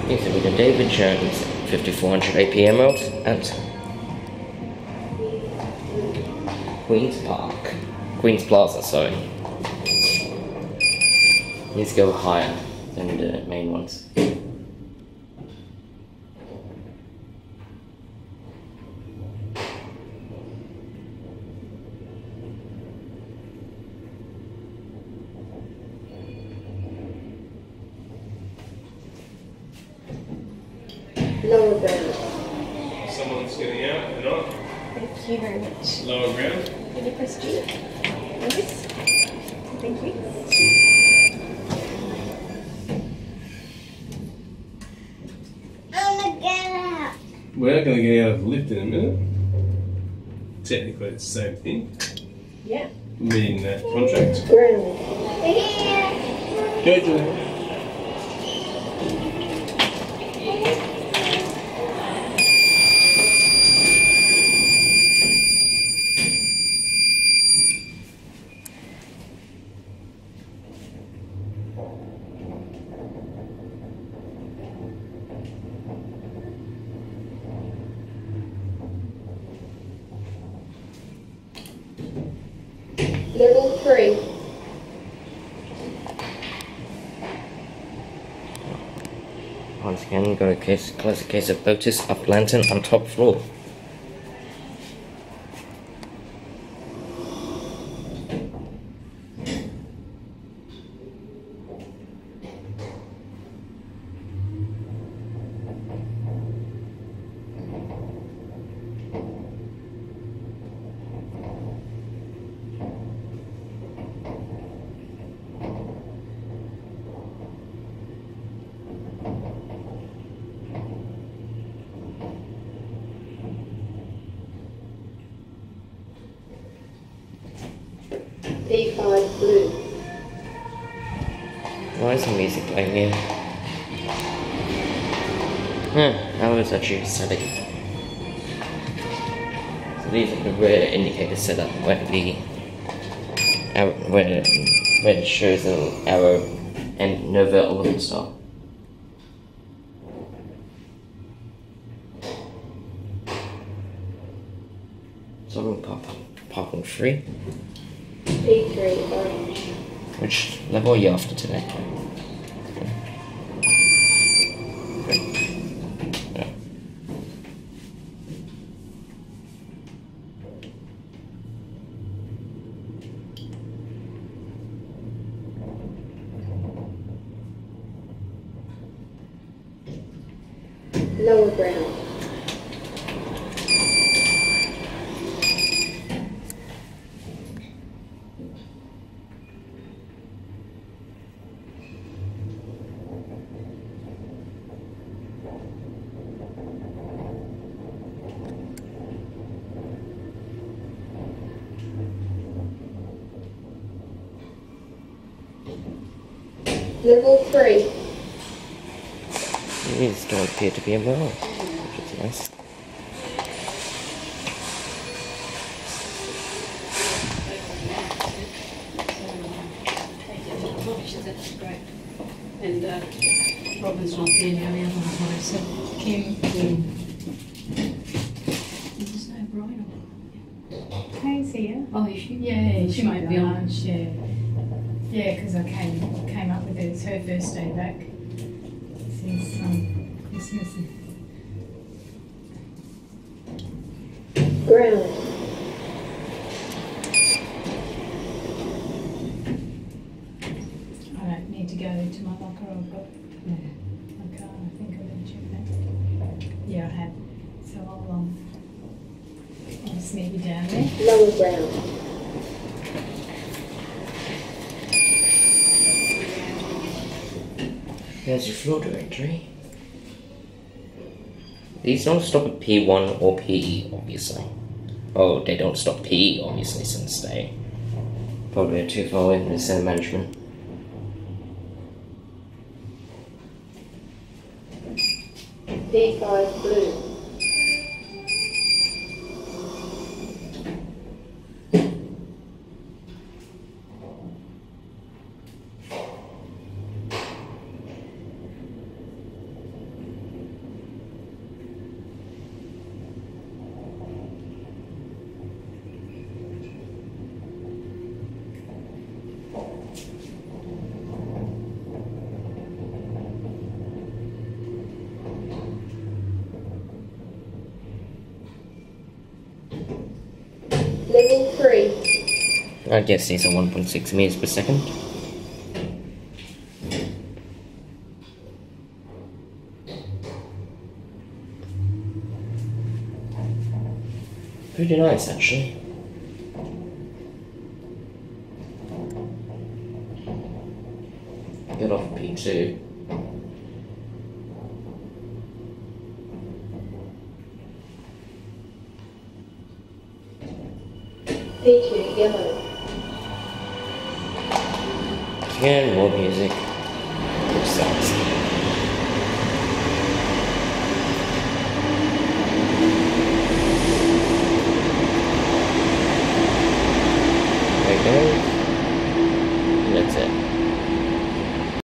Yes, with the David Jones 5400 APM mode at QueensPlaza, sorry. Needs to go higher than the main ones. Lower ground. Someone's getting out and on. Thank you very much. Lower ground. Can you press G? Yes. Thank you. I'm gonna get out. We're going to get out of the lift in a minute. Technically, it's the same thing. Yeah. Meaning that contract. Ground. Go, Julie. Level 3. Once again, got a classic case of Otis up lantern on top floor. D5 blue. Why is the music playing here? That was actually static. So these are the rare indicators set up where the arrow, where it shows a little arrow and no element star. So I'm popping free. D3 orange. Which level are you after today? Yeah. Lower ground. Level 3. These don't appear to be a well, which is nice. Great. And Robin's not there now, the other one's not, so Kim. Is this no Brian? Kay's here. Oh, is she? Yeah, she might be on. Yeah. Yeah, because I came up with it. It's her first day back since Christmas. Ground. I don't need to go to my locker. I've got my car. I think I'm going to check that. Yeah, I have. So I'll just meet you down there. Lower ground. There's your floor directory. These don't stop at P1 or PE, obviously. Oh, they don't stop PE, obviously, since they probably are too far away from the center management. D5 blue. I guess these are 1.6 meters per second. Pretty nice, actually. Get off P2. P2 yellow. Again, more music. Which sucks.